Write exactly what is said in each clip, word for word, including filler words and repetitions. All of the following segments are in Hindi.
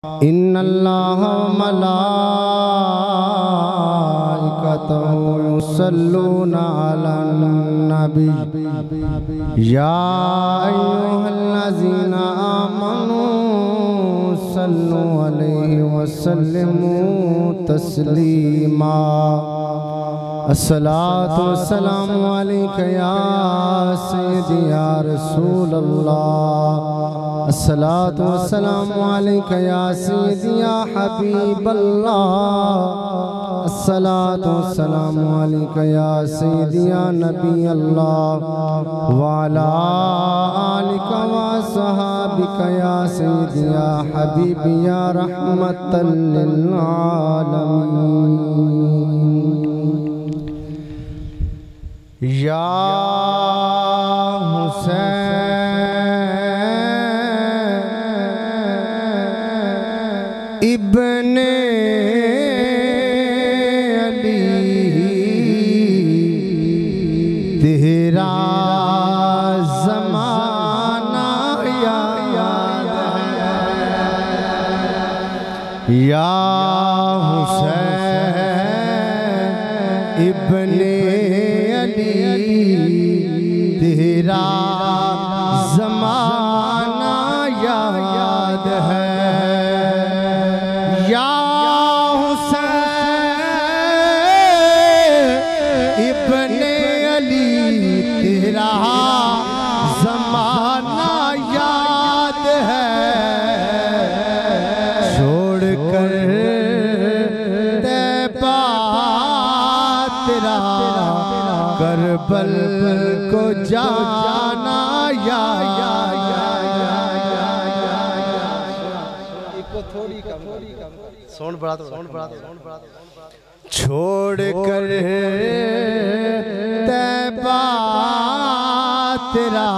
इन्नल्लाह मलाइकतहु युसल्लूना अलन नबी या अय्युहल्लज़ीना आमनू सल्लु अलैहि वसल्लिमू तस्लीमा। अस्सलातु वस्सलामु अलैका या सय्यदी या रसूलल्लाह। अस्सलातु वस्सलामु अलैका या सय्यदी या हबीबल्लाह। अस्सलातु वस्सलामु अलैका या सय्यदी या नबी अल्लाह व अला आलिका व सहाबिका या सय्यदी या हबीबी या रहमतल लिल आलमीन। या हुसैन इब्ने अली तेरा ज़माना याद है। या हुसैन इब्ने तेरा ज़माना याद है। या हुसैन इब्ने अली तेरा ज़माना याद है। छोड़ कर तैबा तेरा करबल को जाना या या या थोड़ी कम सोन बढ़ा दो सोन बढ़ा दो सोन बढ़ा दो। छोड़ कर तैबा तेरा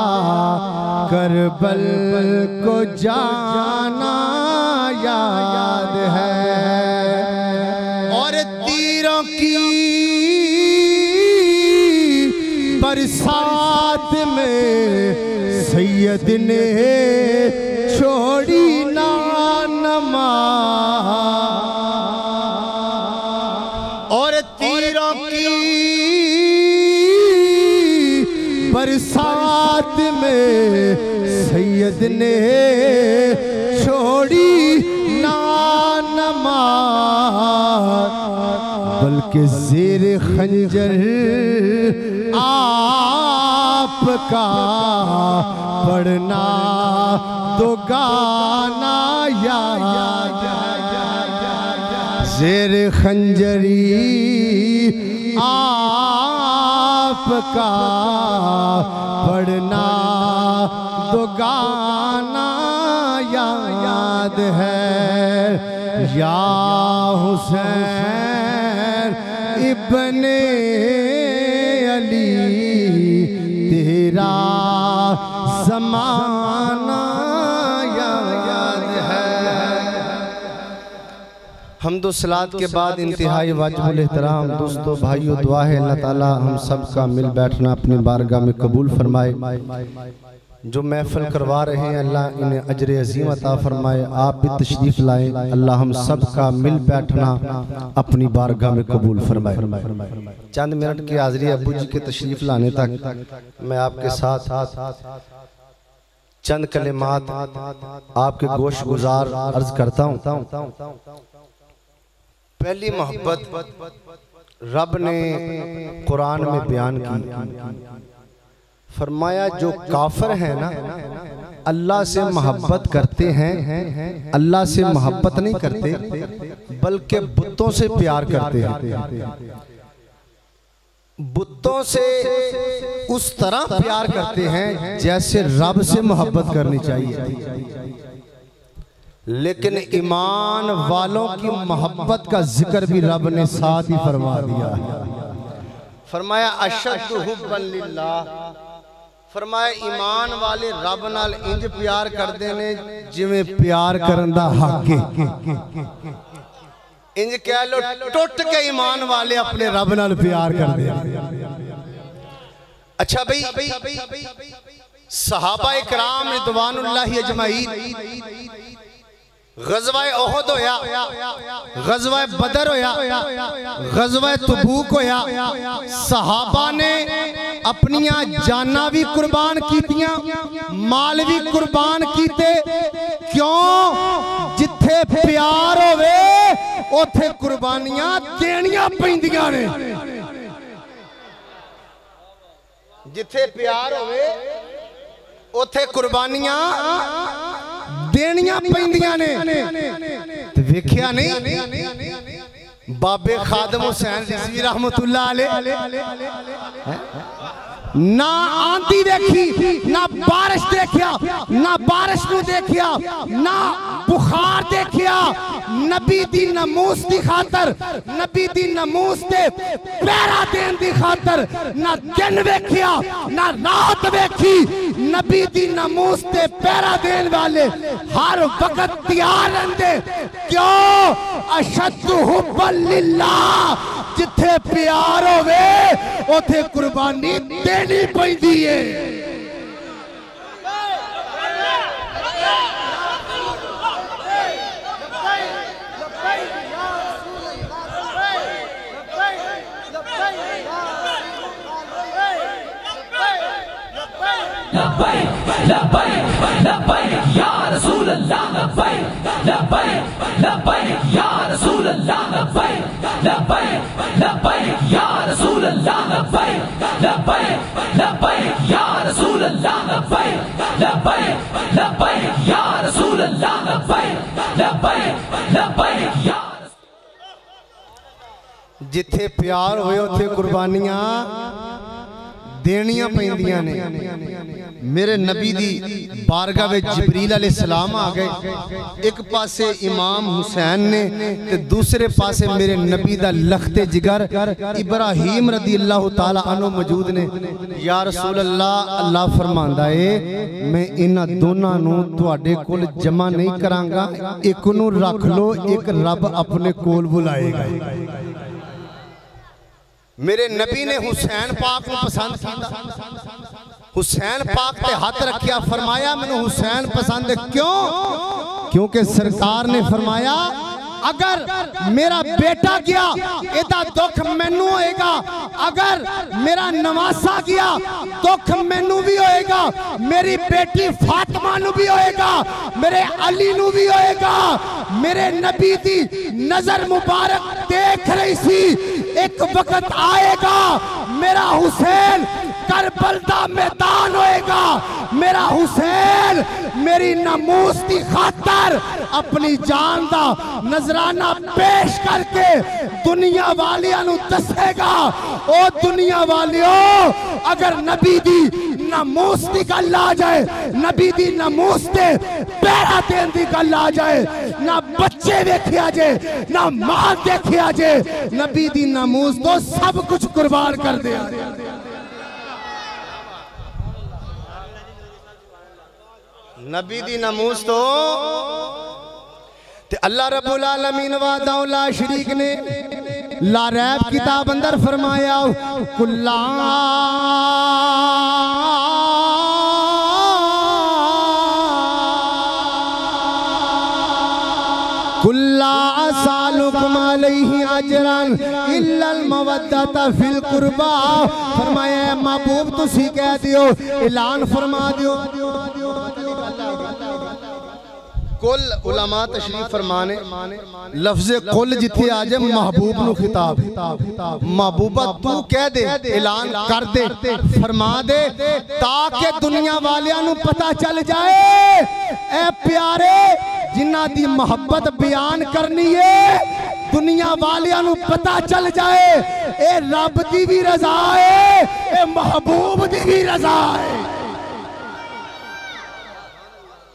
करबल को जाना याद है। और तीरों की बरसात में सैयद ने छोड़ी ना नमाज़। और तीरों की बरसात में सैयद ने छोड़ी ना नमाज़, बल्कि ज़ेर खंजर आपका पढ़ना तो गाना याद। ज़ेर खंजरी आपका पढ़ना तो गाना याद है। या हुसैन इब्ने अली तेरा ज़माना याद है। हम्दो सलात के बाद इंतहाई वाजिबुल एहतराम दोस्तों भाइयों दुआ है अल्लाह ताला हम सब का मिल बैठना अपनी बारगाह में कबूल फरमाए। जो महफिल करवा रहे हैं अल्लाह इन्हें अजर अजीम अता फरमाए। आप भी तशरीफ़ लाएं, अल्लाह हम सब का मिल बैठना अपनी बारगाह में कबूल फरमाए। चंद मिनट की हाज़िरी अब्बू जी के तशरीफ़ लाने तक मैं आपके साथ चंद कलिमात आपके गोश गुजार अर्ज करता हूँ। पहली मोहब्बत रब ने कुरान में बयान की, फरमाया जो काफिर है ना अल्लाह से मोहब्बत करते हैं, अल्लाह से मोहब्बत नहीं करते बल्कि बुतों से प्यार करते हैं। बुतों से उस तरह प्यार करते हैं जैसे रब से मोहब्बत करनी चाहिए। लेकिन ईमान वालों की मोहब्बत का जिक्र भी रब ने साथ ही फरमा दिया। फरमाया अशद्दु हुब्बन लिल्लाह, फरमाया ईमान वाले रब नाल इंज प्यार करते ने जिवें प्यार करन दा हक है। इंज कह लो टुट के ईमान वाले अपने रब नाल प्यार करते हैं। अच्छा भाई सहाबा इकराम रिदवानुल्लाहि अजमईन गज़वा ओहद होया, गज़वा बदर होया, गज़वा तबूक होया। सहाबा ने अपनियां जाना भी कुर्बान कीतियां, माल भी कुर्बान कीते। क्यों? जिथे प्यार होवे उथे कुर्बानियां देनियां पैंदियां ने। जिथे प्यार होवे उथे कुर्बानियां देनियां पैंदियां ने। ते वेख्या नहीं बाबे खादम हुसैन रिज़वी रहमतुल्लाह अलैह ना आंधी देखी, ना बारिश देखिया, ना बारिश नू देखिया, ना बुखार देखिया। नबी दी नमूस दी खातर, नबी दी नमूस दे पहरा देन दी खातर ना दिन वेखिया ना रात वेखी। नबी दी नमूस दे पहरा देन वाले हर वक्त तैयार रहंदे। क्यों? अशद्दु हुब्बन लिल्लाह। जिथे प्यार होवे उथे कुर्बानी देनी पैंदी है। लब्बैक लब्बैक लब्बैक या रसूल अल्लाह। लब्बैक लब्बैक लब्बैक या रसूल अल्लाह। लब्बैक लब्बैक लब्बैक या रसूल अल्लाह। लब्बैक लब्बैक लब्बैक या रसूल अल्लाह। लब्बैक लब्बैक लब्बैक या रसूल अल्लाह। लब्बैक लब्बैक लब्बैक या। जिथे प्यार होए उथे कुर्बानियां देनियां पैंदियां ने। मेरे नबी दी बारगाह विच जिबरील अलैहिस्सलाम आ गए। एक पासे इमाम हुसैन ने ते दूसरे पासे मेरे नबी दा लखते जिगर इब्राहीम रदी अल्लाह तआला अन्हु मौजूद ने। या रसूल अल्लाह, अल्लाह फरमांदा है मैं इन्हां दोनां नूं तुहाडे कोल जमा नहीं करांगा, एक नूं रख लो, एक रब अपने कोल बुलाएगा। मेरे नबी ने हुसैन पाक को पसंद किया। हुसैन पाक पे हाथ रखिया, फरमाया मैंने हुसैन पसंद है। क्यों? क्योंकि सरकार ने फरमाया अगर मेरा बेटा गया एदा दुख मैनू होएगा, अगर मेरा नवासा गया दुख मैनू भी होएगा, मेरी बेटी फातिमा नू भी होएगा, मेरे अली नू भी होएगा। मेरे नबी दी नजर मुबारक देख रही सी एक वक्त आएगा मेरा हुसैन करबल दा मैदान होएगा। मेरा हुसैन मेरी नमूस की खातर अपनी जान दा नजराना पेश करके दुनिया वालियां नू दसेगा, ओ दुनिया वालियों अगर नबी दी नमूस की गल आ जाए, नबी दी नमूस ते पहरा देन दी गल आ जाए, ना बच्चे देखिया जे ना मां देखिया जे, नबी दी नमूस तो सब कुछ कुर्बान कर दिया। नबी दी नमूस तो ते अल्लाह रब्बुल आलमीन वादा ला शरीक ने ला रैब किताब अंदर फरमाया कुल्ला कुल्ला सालुकुम अलैहि अजरन इल्लल मवद्दत फिल कुर्बा। फरमाया महबूब तुसी कह दियो, ऐलान फरमा दियो। कुल उलमा तशरीफ फरमाने लफ्ज़ कुल जिथे आ जाए महबूब नु खिताब, महबूबा तू कह दे, ऐलान कर दे, फरमा दे ताकि दुनिया वालियां नु पता चल जाए ए प्यारे जिन्ना दी मोहब्बत बयान करनी है, दुनिया वालियां नु पता चल जाए ए रब दी भी रजा है, ए महबूब दी भी रजा है।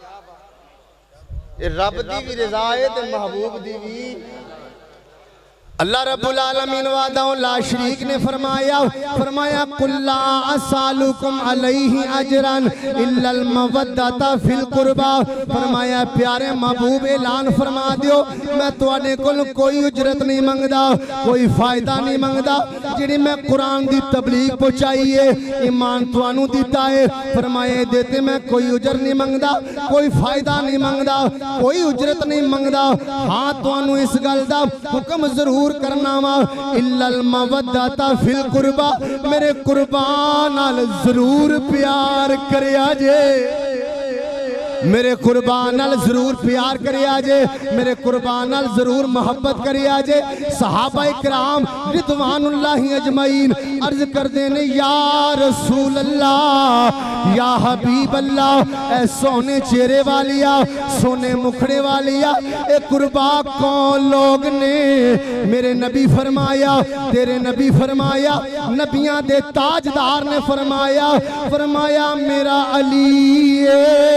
रब दी भी रजा है ते महबूब दी भी। अल्लाह रब्बुल आलमीन वादाउ ला शरीक ने फरमाया फरमाया कुल्ला असालुकुम अलैहि अजरन इल्लल मवद्दता फिल कुर्बा। फरमाया प्यारे महबूब ऐलान फरमा दियो मैं तुहाडे कोल कोई उजरत नहीं मंगदा, कोई फायदा नहीं मंगदा। जिहड़ी मैं कुरान दी तबलीग पहुंचाई है, ईमान तुहानू दिता है, फरमाया देते मैं कोई उजर नहीं मंगदा, कोई फायदा नहीं मंगदा, कोई उजरत नहीं मंगदा। हाँ तुहानू इस गल दा हुक्म जरूर करना वा इल्लल मवद्दता फिल कुर्बा, मेरे कुर्बान नाल जरूर प्यार करया जे, मेरे कुर्बान नाल जरूर प्यार करिया जे, मेरे कुर्बान नाल जरूर मोहब्बत करिया जे। सहाबा इकराम रिदवानुल्लाहि अजमईन अर्ज करदे ने या रसूल अल्लाह या हबीब अल्लाह, ए सोने चेहरे वालिया, सोने मुखड़े वालिया, ए कुर्बा कौन लोग ने? मेरे नबी फरमाया, तेरे नबी फरमाया, नबियां दे ताजदार ने फरमाया फरमाया मेरा अली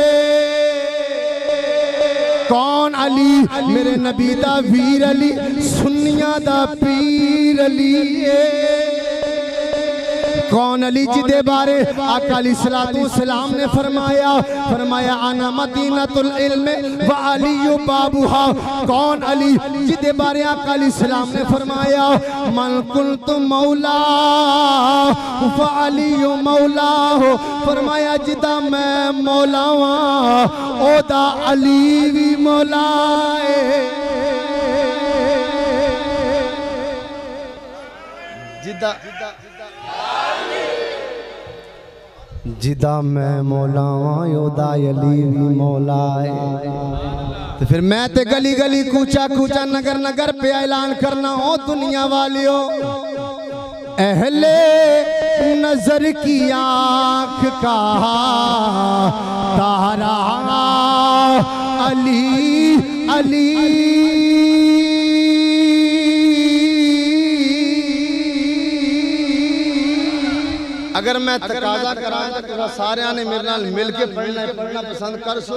कौन अली? मेरे नबी दा वीर अली, सुन्निया दा पीर अली। कौन अली जिदे बारे आका अलैहिस्सलातु वस्सलाम ने फरमाया फरमाया अना मदीनतुल इल्म व अली बाबुहा। कौन अली जिदे बारे आका अलैहिस्सलाम ने फरमाया मन कुंतु मौला व अली मौला हो। फरमाया जिदा मैं मौला वा ओदा अली भी मौला है। जिदा जिदा मैं मौला ओदा अली भी मौला है। तो फिर मैं ते गली गली कूचा कूचा नगर नगर पे ऐलान करना ओ दुनिया वालियों, अहले नजर की आँख का तारा अली अली। अगर मैं तकाजा करा तो सारे ने मेरे नाल मिल के पढ़ना पढ़ना पसंद कर सो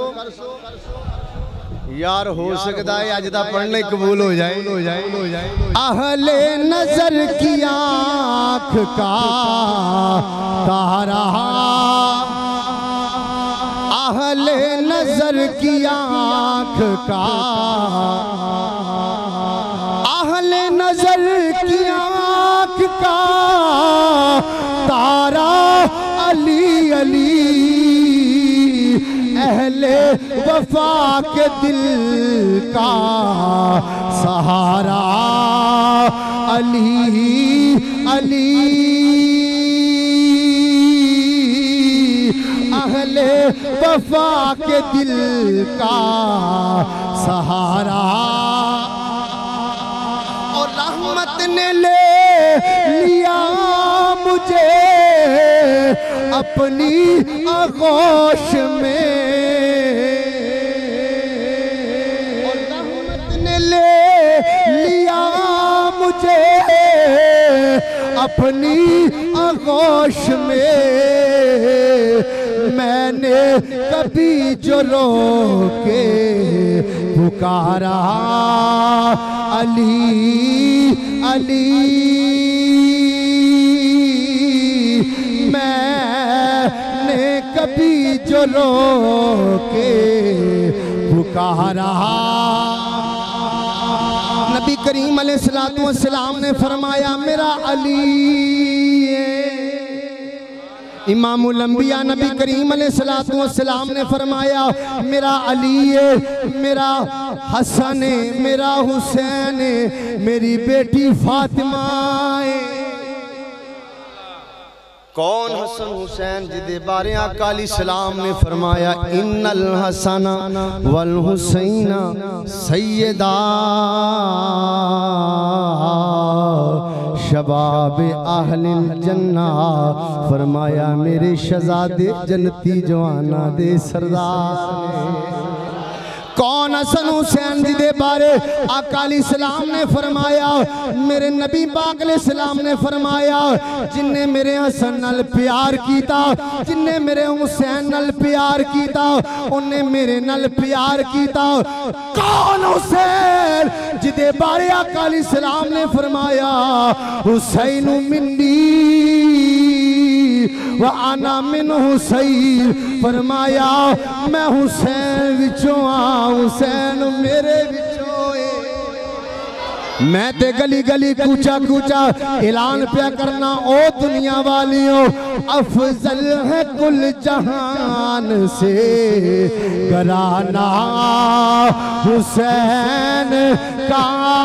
यार, हो सकता है अज दा पढ़ना कबूल हो जाए हो जाए हो जाए। अहले नजर की आँख का तारा, अहले नजर की आँख का, अहले नजर की आँख का तारा अली अली। अहले वफा के दिल का सहारा अली अली। अहले वफा के दिल का सहारा। और रहमत ने ले लिया मुझे अपनी आगोश में, और रहमत ने ले लिया मुझे अपनी आगोश में। मैंने कभी जो रो के पुकारा अली अली, मैंने कभी जो रो के पुकारा। नबी करीम अलैहिस्सलातु वस्सलाम ने फरमाया मेरा अली। इमामुल अंबिया नबी करीम अलैहिस्सलातु वस्सलाम ने फरमाया मेरा अली है, मेरा हसन है, मेरा हुसैन है, मेरी बेटी फातिमा है। कौन हसन हुसैन जिदे बारे आका अलैहिस्सलाम ने फरमाया इन्नल हसन वल हुसैन सैयदा शबाब अहलिल जन्ना। फरमाया मेरे शहजादे जन्नती जवाना दे सरदार। कौन हसन हुसैन जी दे बारे आका अलैहिस्सलाम ने फरमाया मेरे नबी पाक अलैहिस्सलाम ने फरमाया जिन्ने मेरे हसन नाल प्यार कीता, जिन्ने मेरे हुसैन नाल प्यार कीता, उन्हें मेरे नाल प्यार कीता। कौन हुसैन हुसैन जिदे बारे आका अलैहिस्सलाम ने फरमाया हुसैन मिन्नी व आना मिन हुसैन, फरमाया मैं हुसैन विचों आ हुसैन मेरे विचों है। मैं ते गली गली कूचा कूचा ऐलान पिया करना ओ दुनिया वालियों अफजल है कुल जहान से घराना हुसैन का,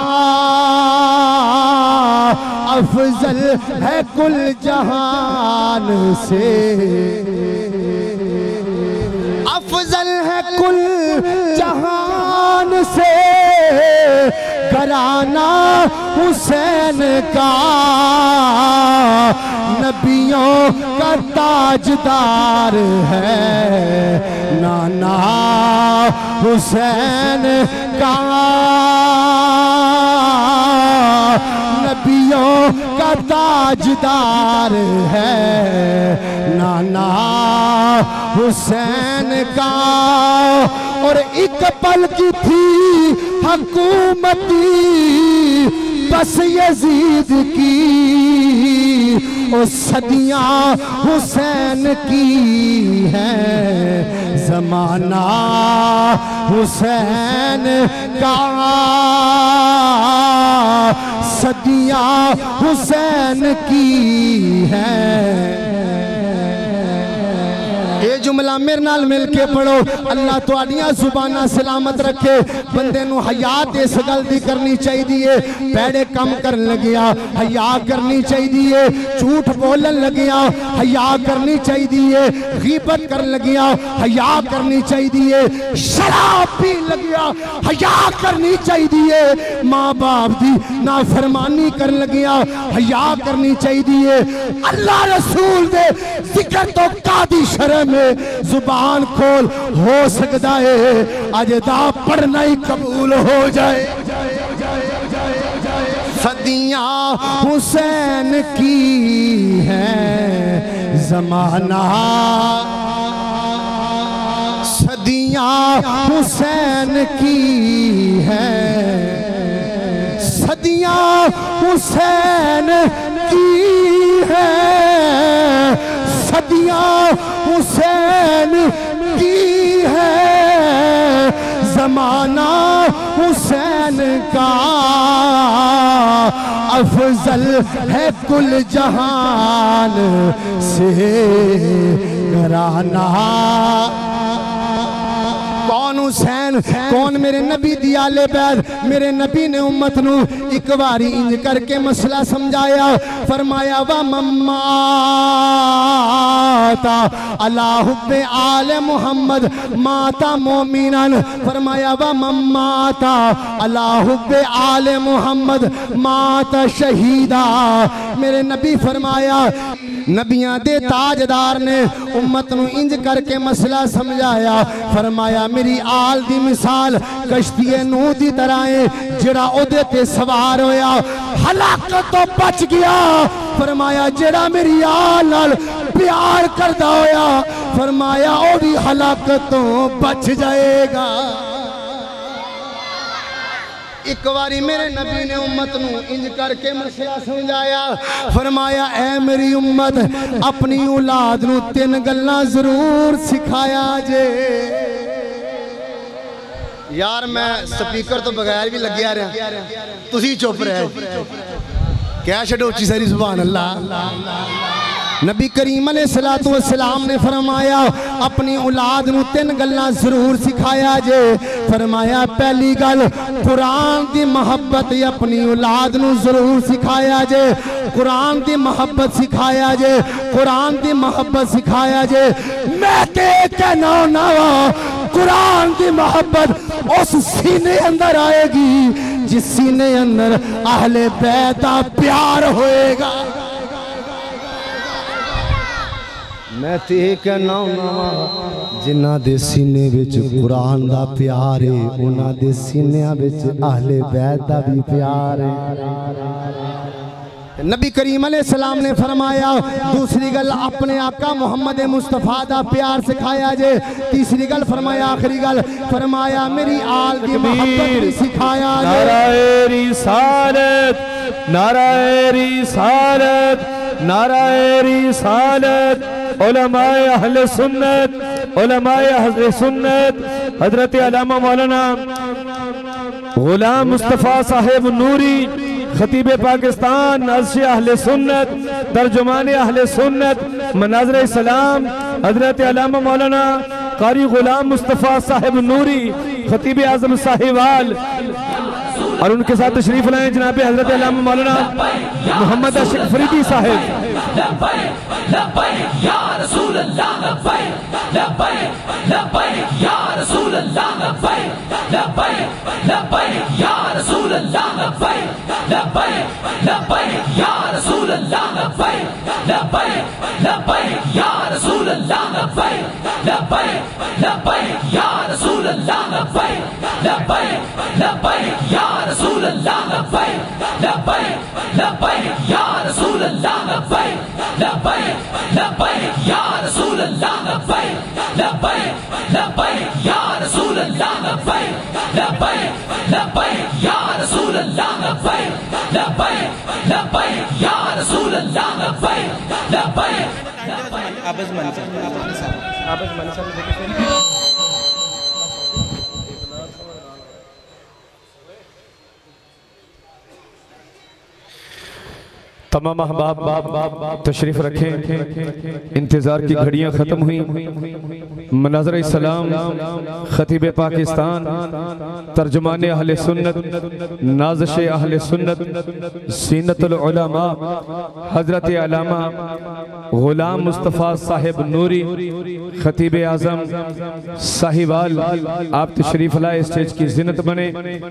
अफजल है कुल जहान से, अफजल है कुल जहान से घराना हुसैन का, नबियों का ताजदार है नाना हुसैन का, नबियों का ताजदार है नाना हुसैन का। और एक पल की थी हुकूमती बस यजीद की, और सदियां हुसैन की है जमाना हुसैन का, सदियां हुसैन की है। ये जुमला मेरे नाल मिल के पढ़ो। अल्लाह तुहाडियां जुबानां सलामत रखे। बंदे नूं हयात इस गल दी करनी चाहिए, पैड़े कम करन लगिया हया करनी चाहिए, झूठ बोलन लगिया हया करनी चाहिए, गीबत करन लगिया हया करनी चाहिए, शराब पी लगिया हया करनी चाहिए, माँ बाप दी नाफरमानी करन लगिया हया करनी चाहिए। अल्लाह रसूल दे जिक्र तो कादी शर्म में जुबान खोल हो सकता है अज दा पढ़ना ही कबूल हो जाए। सदियां हुसैन की है जमाना, सदियां हुसैन की है, सदियां हुसैन की है, सदियां हुसैन की है, जमाना हुसैन का, अफजल है कुल जहान से घराना। कौन हुसैन, कौन मेरे नबी दी आले बैत। मेरे नबी ने उम्मत नू एक बारी इंज करके मसला समझाया, फरमाया वा मम्माता अला हुब्बे आले मुहम्मद माता मोमिनन, फरमाया वा मम्माता अला हुब्बे आले मुहम्मद माता शहीदा। मेरे नबी फरमाया, नबियां दे ताजदार ने उम्मत नू इंज करके मसला समझाया, फरमाया मेरी आल दी मिसाल कश्तीए नूह दी तरह है, जेड़ा ओदे ते सवार होया हलाकत तो बच गया। फरमाया जेड़ा मेरी आल नाल प्यार करदा होया, फरमाया ओ भी हलाकत तो बच जाएगा। एक बारी मेरे नबी ने उम्मत नू इंज करके मसला समझाया, फरमाया ऐ मेरी उम्मत अपनी औलाद नू तीन गल्लां जरूर सिखाया जे। यार मैं स्पीकर तो बगैर भी लग्या रहा, तुसी चुप रहे क्या छड़ो उच्ची सारी सुभान अल्लाह। नबी करीम अलैहिस्सलातु वस्सलाम ने फरमाया अपनी औलाद नू तीन गल्लां जरूर सिखाया जे। फरमाया पहली गल कुरान दी मोहब्बत अपनी औलाद नू जरूर सिखाया जे, कुरान दी मोहब्बत सिखाया जे, कुरान दी मोहब्बत सिखाया जे। मैं ते कहना ना कुरान की मोहब्बत उस सीने अंदर आएगी जिस सीने अंदर अहले बैत दा प्यार होएगा। मैं ते कहना जिन्ना दे सीने विच कुरान दा प्यार है, उन्हां दे सीनियां विच अहले बैत दा भी प्यार है। नबी करीम अलैहिस्सलाम ने फरमाया दूसरी गल अपने आका मोहम्मद मुस्तफा दा प्यार सिखाया जे। तीसरी गल फरमाया आखिरी गल फरमाया मेरी आल की मोहब्बत भी सिखाया जे। नाराए रिसालत नाराए रिसालत नाराए रिसालत उलमाए अहले सुन्नत उलमाए अहले सुन्नत हजरत अल्लामा मौलाना गुलाम मुस्तफ़ा साहिब नूरी खतीब पाकिस्तान नाज़िर अहले सुन्नत तर्जुमान अहले सुन्नत मनाज़िर सलाम हजरत अल्लामा मौलाना कारी गुलाम मुस्तफ़ा साहिब नूरी खतीब आज़म साहिवाल और उनके साथ तशरीफ लाए जनाब हजरत अल्लामा मौलाना मोहम्मद आशिक फरीदी साहिब। तमाम अहबाब तशरीफ रखें। इंतज़ार की घड़ियां ख़त्म हुई। मनाज़िर इस्लाम खतीब पाकिस्तान तर्जुमान अहले सुन्नत नाज़िश अहले सुन्नत ज़ीनतुल उलमा हज़रत अल्लामा गुलाम मुस्तफ़ा साहिब नूरी खतीब आज़म साहिवाल आप तशरीफ लाए, स्टेज की ज़ीनत बने,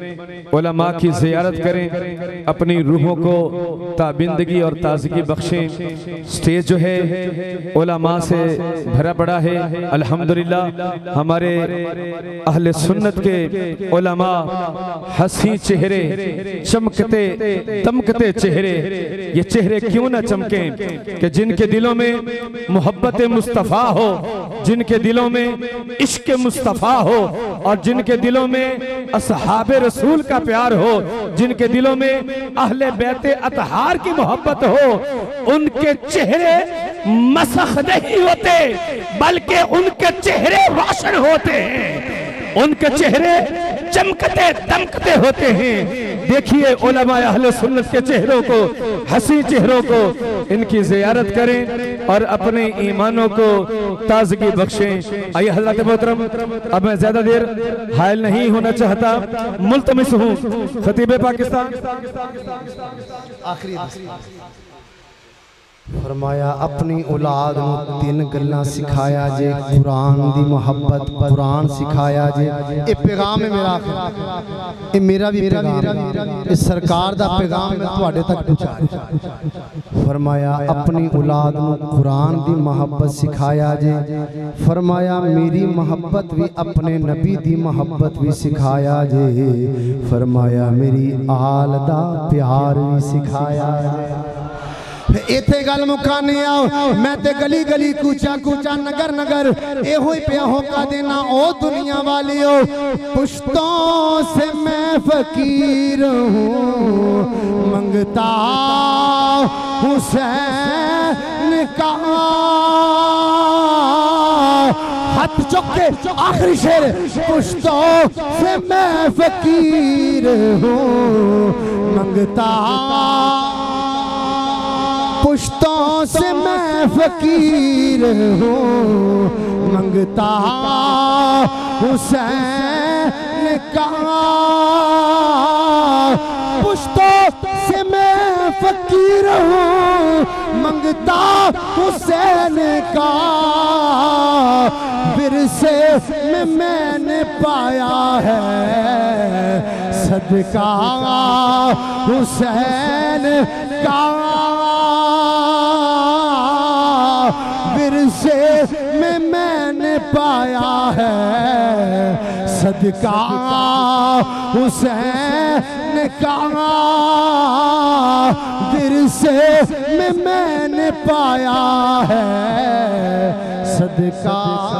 उलमा की ज़ियारत करें, अपनी रूहों को ताबिंदगी और ताजगी बख्शें। स्टेज जो है उलमा से भरा पड़ा है। अल्हम्दुलिल्लाह हमारे अहले सुन्नत के उलमा हंसी चेहरे, चमकते दमकते चेहरे, ये चेहरे क्यों ना चमकें कि जिनके दिलों में मोहब्बत मुस्तफ़ा हो, जिनके दिलों में इश्क मुस्तफ़ा हो और जिनके दिलों में असहाबे रसूल का प्यार हो, जिनके दिलों में अहले बैते अतहार की मोहब्बत हो, उनके चेहरे मसख नहीं होते बल्कि उनके चेहरे रोशन होते हैं, उनके चेहरे चमकते दमकते होते हैं। देखिए उलमा अहले सुन्नत के चेहरों को, हंसी चेहरों को, इनकी ज़ियारत करें और अपने ईमानों को ताजगी बख्शें। आइए हज़रत मोहतरम, अब मैं ज्यादा देर हायल नहीं होना चाहता, मुल्तमिस हूँ खतीब पाकिस्तान आखिरी फरमाया अपनी औलाद नूं तीन गल्लां सिखाया जे, कुरान दी मोहब्बत, कुरान सिखाया जे। ये पैगाम है मेरा, ये मेरा भी पैगाम है, इस सरकार दा पैगाम मैं तुहाडे तक पहुंचा रहा। फरमाया अपनी औलाद नूं कुरान दी मोहब्बत सिखाया जे। फरमाया मेरी मोहब्बत भी अपने नबी दी मोहब्बत भी सिखाया जे। फरमाया मेरी आल दा प्यार भी सिखाया जे। इथे गल मुकाने आओ, मैं ते गली गली कूचा कूचा नगर नगर एहो ही पिया होका देना ओ दुनिया वालियो। पुश्तों से मैं फकीर हूँ, मंगता हुसैन का हाथ चुक के आखिरी शेर, पुश्तों से मैं फकीर हूँ, मंगता पुश्तों से मैं फकीर हूँ, मंगता हुसैन का। पुश्तों से मैं फकीर हूँ, मंगता हुसैन का। विरसे में मैंने पाया है सदका हुसैन का। विरसे में मैंने पाया है सदका हुसैन कहा विरसे में मैंने पाया है सदका